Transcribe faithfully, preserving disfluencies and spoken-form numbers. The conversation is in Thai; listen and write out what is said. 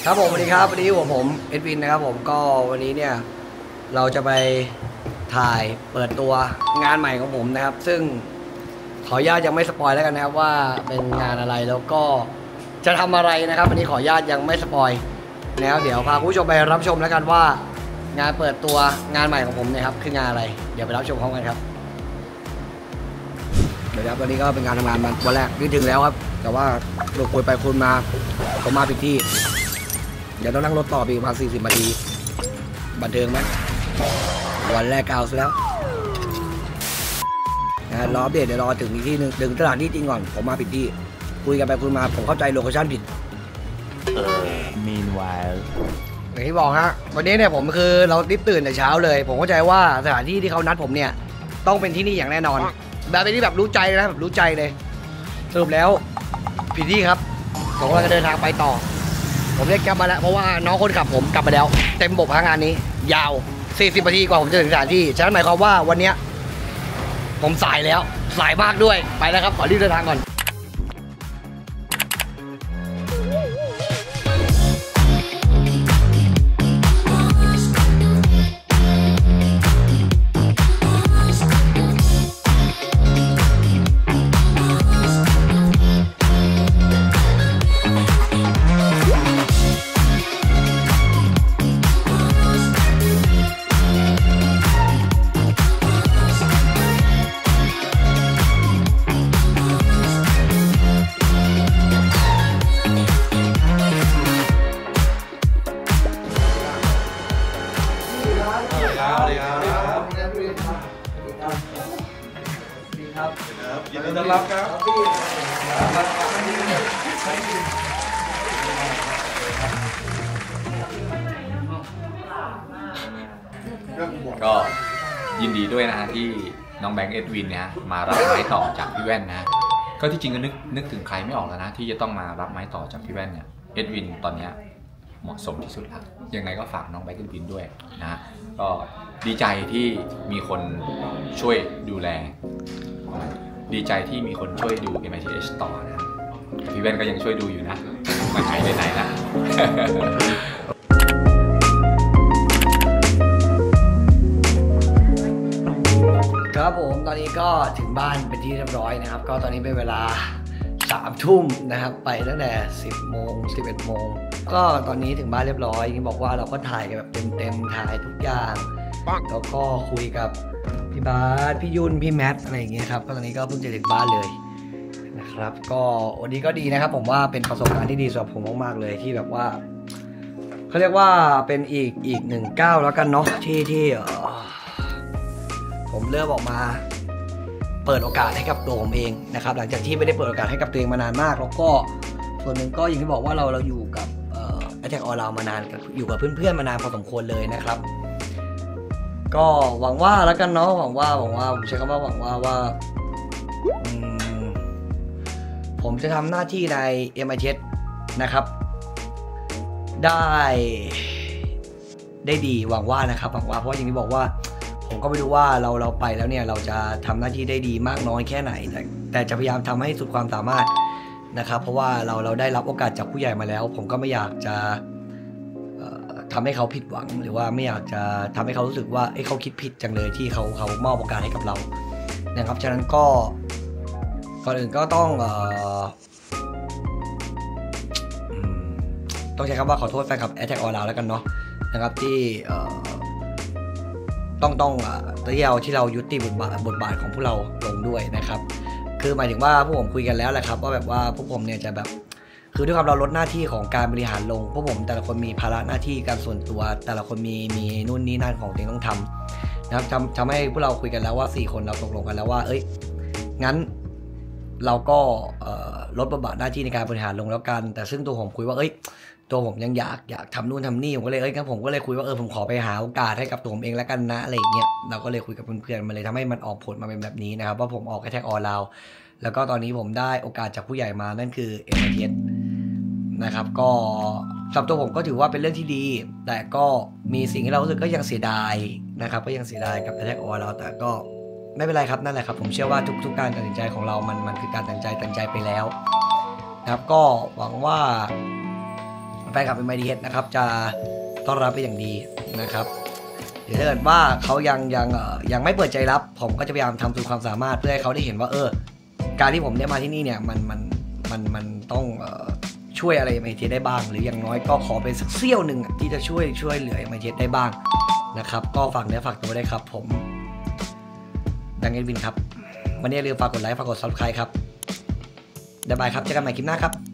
ครับผมสวัสดีครับวันนี้ผมผมเอ็ดวินนะครับผมก็วันนี้เนี่ยเราจะไปถ่ายเปิดตัวงานใหม่ของผมนะครับซึ่งขออนุญาตยังไม่สปอยแล้วกันนะครับว่าเป็นงานอะไรแล้วก็จะทำอะไรนะครับวันนี้ขออนุญาตยังไม่สปอยแล้วเดี๋ยวพาคุณผู้ชมไปรับชมแล้วกันว่างานเปิดตัวงานใหม่ของผมนะครับคืองานอะไรเดี๋ยวไปรับชมพร้อมกันครับเดี๋ยวครับวันนี้ก็เป็นงานทำงานวันแรกนี่ถึงแล้วครับแต่ว่าเราคุยไปคุยมาผมมาผิดที่เดี๋ยวต้องนั่งรถต่อไปประมาณสี่สิบนาทีบันเทิงไหมวันแรกเอาซะแล้วนะรอเดี๋ยวเดี๋ยวรอถึงอีกที่หนึ่งถึงตลาดที่จริงก่อนผมมาผิดที่คุยกันไปคุยมาผมเข้าใจโลเคชั่นผิด Meanwhile อย่างที่บอกฮะวันนี้เนี่ยผมคือเรารีบตื่นแต่เช้าเลยผมเข้าใจว่าสถานที่ที่เขานัดผมเนี่ยต้องเป็นที่นี่อย่างแน่นอนแบบเป็นที่แบบรู้ใจนะแบบรู้ใจเลยสรุปแล้วผิดที่ครับผมกำลังจะเดินทางไปต่อผมเรียกแก๊ปมาแล้วเพราะว่าน้องคนขับผมกลับมาแล้วเต็มบบทงานนี้ยาวสี่สิบนาทีกว่าผมจะถึงสถานที่ฉะนั้นหมายความว่าวันนี้ผมสายแล้วสายมากด้วยไปแล้วครับขอรีบเดินทางก่อนยินดีต้อนรับครับก็ยินดีด้วยนะฮะที่น้องแบงค์เอ็ดวินเนี่ยมารับไม้ต่อจากพี่แว่นนะก็ที่จริงก็นึกนึกถึงใครไม่ออกแล้วนะที่จะต้องมารับไม้ต่อจากพี่แว่นเนี่ยเอ็ดวินตอนนี้เหมาะสมที่สุดแล้วยังไงก็ฝากน้องแบงค์เอ็ดวินด้วยนะก็ดีใจที่มีคนช่วยดูแลดีใจที่มีคนช่วยดู เอ็ม ไอ ที เอช ต่อนะพี่แว่นก็ยังช่วยดูอยู่นะมาไหนไปไหนนะครับผมตอนนี้ก็ถึงบ้านเป็นที่เรียบร้อยนะครับก็ตอนนี้เป็นเวลาสามทุ่มนะครับไปตั้งแต่สิบโมงสิบเอ็ดโมงก็ตอนนี้ถึงบ้านเรียบร้อยบอกว่าเราก็ถ่ายกันแบบเต็มๆถ่ายทุกอย่างแล้วก็คุยกับพี่บาสพี่ยุนพี่แมทอะไรอย่างเงี้ยครับก็ตอนนี้ก็เพิ่งจะถึงบ้านเลยนะครับก็วันนี้ก็ดีนะครับผมว่าเป็นประสบการณ์ที่ดีสำหรับผมมากๆเลยที่แบบว่าเขาเรียกว่าเป็นอีกอีกหนึ่งก้าวแล้วกันเนาะที่ที่ผมเริ่มออกมาเปิดโอกาสให้กับตัวผมเองนะครับหลังจากที่ไม่ได้เปิดโอกาสให้กับตัวเองมานานมากแล้วก็ส่วนหนึ่งก็อย่างที่บอกว่าเราเราอยู่กับเอ่อ Attack on Round มานานอยู่กับเพื่อนๆมานานพอสมควรเลยนะครับก็หวังว่าแล้วกันเนาะหวังว่าหวังว่าผมใช้คำว่าหวังว่าว่าผมจะทำหน้าที่ใน เอ็ม ไอ ที เอช นะครับได้ได้ดีหวังว่านะครับหวังว่าเพราะอย่างที่บอกว่าผมก็ไม่รู้ว่าเราเราไปแล้วเนี่ยเราจะทำหน้าที่ได้ดีมากน้อยแค่ไหนแต่แต่จะพยายามทำให้สุดความสามารถนะครับเพราะว่าเราเราได้รับโอกาสจากผู้ใหญ่มาแล้วผมก็ไม่อยากจะทำให้เขาผิดหวังหรือว่าไม่อยากจะทำให้เขารู้สึกว่าเขาคิดผิดจังเลยที่เขาเขามอบโอกาสให้กับเรานะครับฉะนั้นก็ก่อนอื่นก็ต้องเอ่อต้องใช้คำว่าขอโทษแฟนคลับ Attack on Round แล้วกันเนาะนะครับที่ต้องต้องที่เราที่เรายุติบทบาทบทบาทของพวกเราลงด้วยนะครับคือหมายถึงว่าพวกผมคุยกันแล้วแหละครับว่าแบบว่าพวกผมเนี่ยจะแบบคือด้วยความเราลดหน้าที่ของการบริหารลงพวกผมแต่ละคนมีภาระหน้าที่การส่วนตัวแต่ละคนมีมีนู่นนี่นั่นของตัวเองต้องทำนะครับทำทำให้พวกเราคุยกันแล้วว่าสี่คนเราตกลงกันแล้วว่าเอ้ยงั้นเราก็ลดบทบาทหน้าที่ในการบริหารลงแล้วกันแต่ซึ่งตัวผมคุยว่าเอ้ยตัวผมยังอยากอยากทำนู่นทำนี่ผมก็เลยเอ้ยงั้นผมก็เลยคุยว่าเออผมขอไปหาโอกาสให้กับตัวผมเองแล้วกันนะอะไรอย่างเงี้ยเราก็เลยคุยกับเพื่อนๆมันเลยทำให้มันออกผลมาเป็นแบบนี้นะครับว่าผมออกแค่แท็กออนไลน์แล้วก็ตอนนี้ผมได้โอกาสจากผู้ใหญ่มานั่นคือ เอ็ม ไอ ที เอช นะครับก็สำหรับตัวผมก็ถือว่าเป็นเรื่องที่ดีแต่ก็มีสิ่งที่เรารู้สึกก็ยังเสียดายนะครับก็ยังเสียดายกับ Attack on Round แต่ก็ไม่เป็นไรครับนั่นแหละครับผมเชื่อว่าทุกๆการตัดสินใจของเรามันมันคือการตัดสินใจตัดสินใจไปแล้วนะครับก็หวังว่าแฟนคลับ เอ็ม ไอ ดี เอส นะครับจะต้อนรับเป็นอย่างดีนะครับหรือถ้าเกิดว่าเขายังยังเอ่อยังไม่เปิดใจรับผมก็จะพยายามทำสุดความสามารถเพื่อให้เขาได้เห็นว่าเออการที่ผมได้มาที่นี่เนี่ยมันมันมันมันต้องเอ่อช่วยอะไร เอ็ม ไอ ดี เอส ได้บ้างหรืออย่างน้อยก็ขอเป็นสักเสี้ยวหนึ่งที่จะช่วยช่วยเหลือ เอ็ม ไอ ดี เอส ได้บ้างนะครับก็ฝากเนื้อฝากตัวได้ครับผมดังเอ็ดวินครับวันนี้อย่าลืมฝากกดไลค์ฝากกด ซับสไครบ์ ครับบ๊ายบายครับเจอกันใหม่คลิปหน้าครับ